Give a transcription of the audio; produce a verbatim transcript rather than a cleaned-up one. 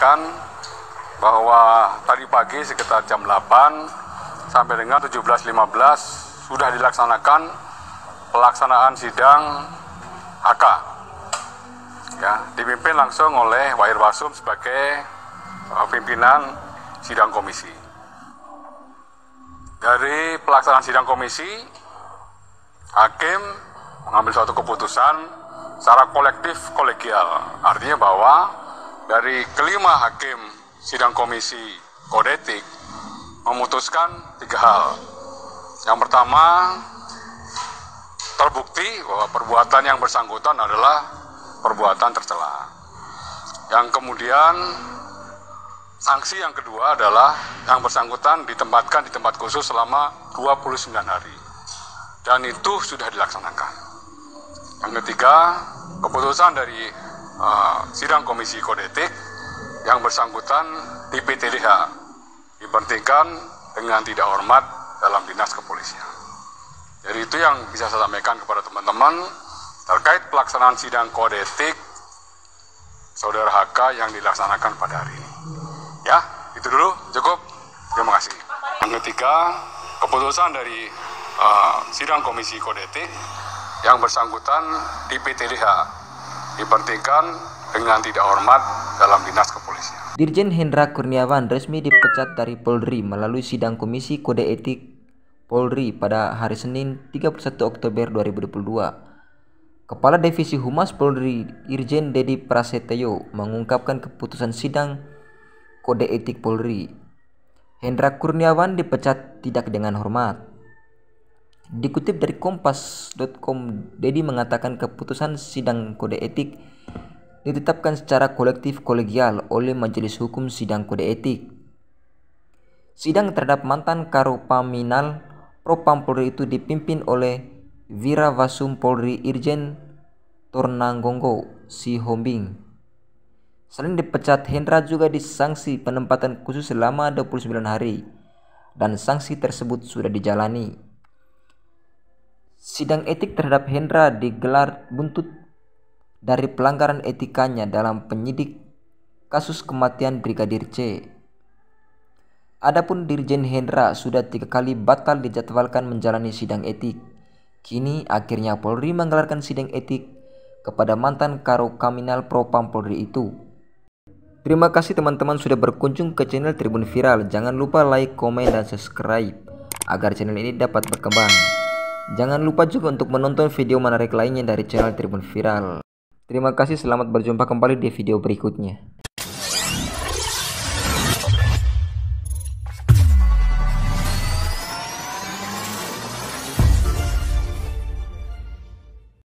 sampaikan bahwa tadi pagi sekitar jam delapan sampai dengan tujuh belas lima belas sudah dilaksanakan pelaksanaan sidang H K. Ya, dipimpin langsung oleh Wairwasum sebagai uh, pimpinan sidang komisi. Dari pelaksanaan sidang komisi, hakim mengambil suatu keputusan secara kolektif kolegial. Artinya bahwa dari kelima hakim sidang komisi kode etik memutuskan tiga hal. Yang pertama, terbukti bahwa perbuatan yang bersangkutan adalah perbuatan tercela. Yang kemudian sanksi yang kedua adalah yang bersangkutan ditempatkan di tempat khusus selama dua puluh sembilan hari. Dan itu sudah dilaksanakan. Yang ketiga, keputusan dari uh, sidang komisi kode etik yang bersangkutan di P T D H diberhentikan dengan tidak hormat dalam dinas kepolisian. Jadi itu yang bisa saya sampaikan kepada teman-teman terkait pelaksanaan sidang kode etik Saudara H K yang dilaksanakan pada hari ini. Ya, itu dulu, cukup. Terima kasih. Yang ketiga, keputusan dari uh, sidang komisi kode etik yang bersangkutan di P T D H diberhentikan dengan tidak hormat dalam dinas kepolisian. Dirjen Hendra Kurniawan resmi dipecat dari Polri melalui sidang komisi kode etik Polri pada hari Senin tiga puluh satu Oktober dua ribu dua puluh dua. Kepala Divisi Humas Polri Irjen Dedi Prasetyo mengungkapkan keputusan sidang kode etik Polri. Hendra Kurniawan dipecat tidak dengan hormat. Dikutip dari kompas titik com, Dedi mengatakan keputusan sidang kode etik ditetapkan secara kolektif kolegial oleh Majelis Hukum Sidang Kode Etik. Sidang terhadap mantan Karopaminal Propam Polri itu dipimpin oleh Wirawasum Polri Irjen Tornanggongo Sihombing. Selain dipecat, Hendra juga disanksi penempatan khusus selama dua puluh sembilan hari dan sanksi tersebut sudah dijalani. Sidang etik terhadap Hendra digelar buntut dari pelanggaran etikanya dalam penyidik kasus kematian Brigadir C. Adapun Dirjen Hendra sudah tiga kali batal dijadwalkan menjalani sidang etik. Kini akhirnya Polri menggelarkan sidang etik kepada mantan Karopaminal Propam Polri itu. Terima kasih teman-teman sudah berkunjung ke channel Tribun Viral. Jangan lupa like, komen, dan subscribe agar channel ini dapat berkembang. Jangan lupa juga untuk menonton video menarik lainnya dari channel Tribun Viral. Terima kasih, selamat berjumpa kembali di video berikutnya.